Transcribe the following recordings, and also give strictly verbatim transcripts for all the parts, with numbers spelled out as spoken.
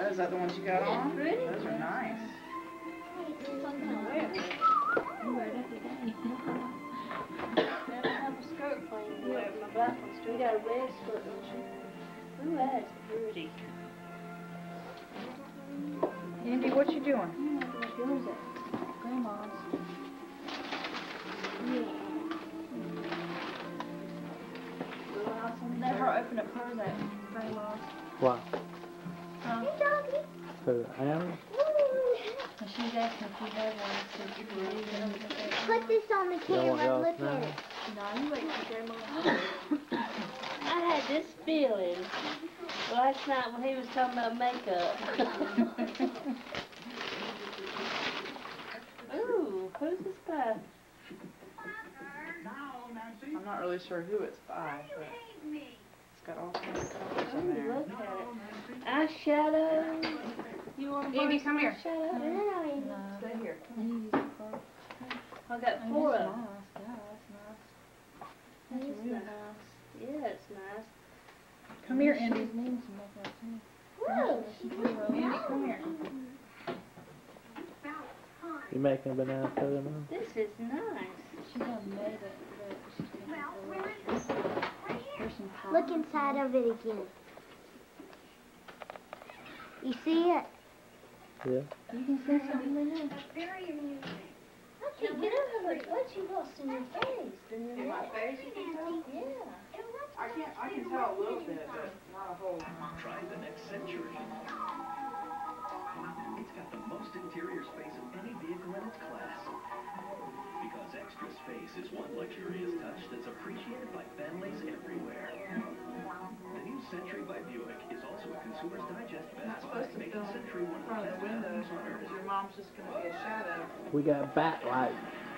Oh, is that the ones you got on? Those are nice. You wear it every day. I don't have a skirt plain to wear. My black one's still got a red skirt on. Ooh, that's pretty. Andy, what you doing? Where's yours at? Grandma's. Yeah. Let her open up hers at Grandma's. Wow. Huh? Who, Annie? And she's asking if you have one, so you can leave it. Put this on the camera, look now? at it. No, you wait for Grandma. I had this feeling last night when he was talking about makeup. Ooh, who's this guy? I'm not really sure who it's by, but it's got all kinds of colors in Ooh, there. look at it. Eyeshadow. You want to Andy, come here. Eyeshadow? No. Stay here. And you use it for. I got Oh, four that's of them. nice. Yeah, that's nice. That's That's really nice. Yeah, it's nice. Come here, Andy. She's needing some makeup too. Whoa. Andy, come here. You making a banana pudding now? This is nice. She done made it, but she's gonna have to There's some pie. Look inside of it again. You see it? Yeah. You can see something in there. I can't get over it. What you lost in your face? In your In my neck? face, you can tell? Yeah. I can't, I can tell a little bit, but not a whole lot. Try the next Century. It's got the most interior space of any vehicle in its class. Because extra space is one luxurious touch that's appreciated by families everywhere. The new Century by Buick is also a Consumer's Digest You're not Best Buy, supposed to making film in Century one of front the of best the windows values on because earth. your mom's just going to be a shadow. We got a backlight.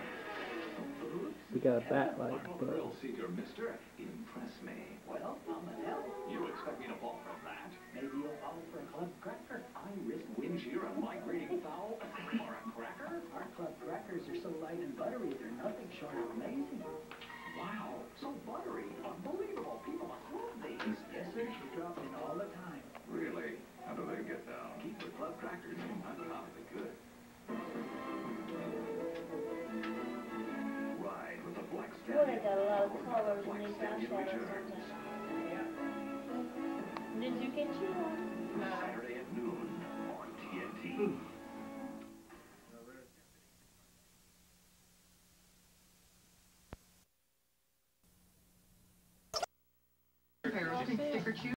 We got a backlight. But thrill seeker, mister. Impress me. Well, I'm an elf. You expect me to fall for that? Maybe you'll fall for a club cracker. I risk Wouldn't you a migrating fowl? Or a cracker? Our club crackers are so light and buttery, they're nothing short of amazing. Wow, so buttery. Unbelievable. People must love these. Yes, sir. We drop in all the time. Really? How do they get down? Keep the club crackers uncommonly good. Ride with the Black Boy, they Stallion. got a lot of colors in Black these Stallion eyeshadows returns. sometimes. Did you get you one? Saturday at noon on T N T.